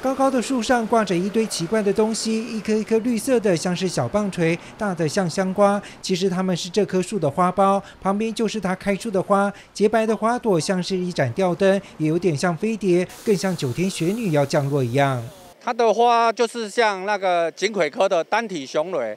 高高的树上挂着一堆奇怪的东西，一颗一颗绿色的，像是小棒槌，大的像香瓜。其实它们是这棵树的花苞，旁边就是它开出的花，洁白的花朵像是一盏吊灯，也有点像飞碟，更像9天玄女要降落一样。 它的花就是像那个锦葵科的单体雄蕊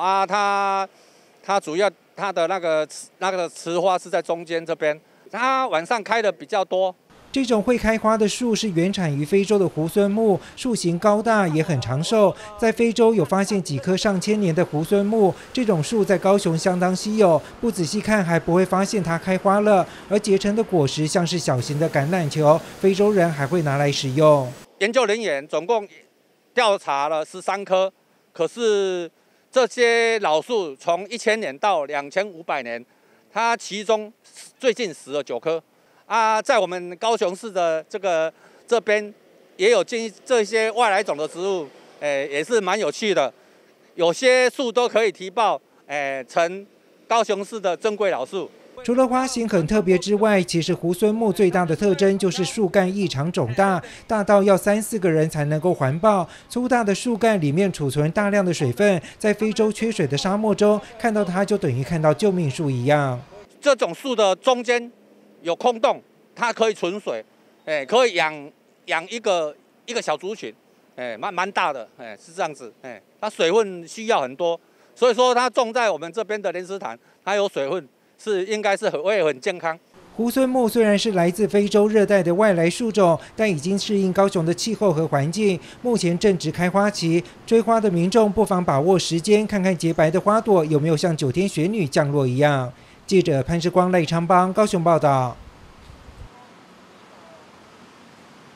它主要它的那个雌花是在中间这边，它晚上开的比较多。 这种会开花的树是原产于非洲的猢狲木，树形高大，也很长寿。在非洲有发现几棵上千年的猢狲木，这种树在高雄相当稀有，不仔细看还不会发现它开花了。而结成的果实像是小型的橄榄球，非洲人还会拿来食用。 研究人员总共调查了13棵，可是这些老树从1000年到2500年，它其中最近死了9棵。在我们高雄市的这边也有建议这些外来种的植物，也是蛮有趣的，有些树都可以提报，成高雄市的珍贵老树。 除了花型很特别之外，其实猢狲木最大的特征就是树干异常肿大，大到要3、4个人才能够环抱。粗大的树干里面储存大量的水分，在非洲缺水的沙漠中，看到它就等于看到救命树一样。 这种树的中间有空洞，它可以存水，可以养一个小族群，蛮大的，是这样子，它水分需要很多，所以说它种在我们这边的莲池潭，它有水分，应该是会很健康。 猢狲木虽然是来自非洲热带的外来树种，但已经适应高雄的气候和环境，目前正值开花期。追花的民众不妨把握时间，看看洁白的花朵有没有像9天玄女降落一样。记者潘世光、赖昌邦高雄报道。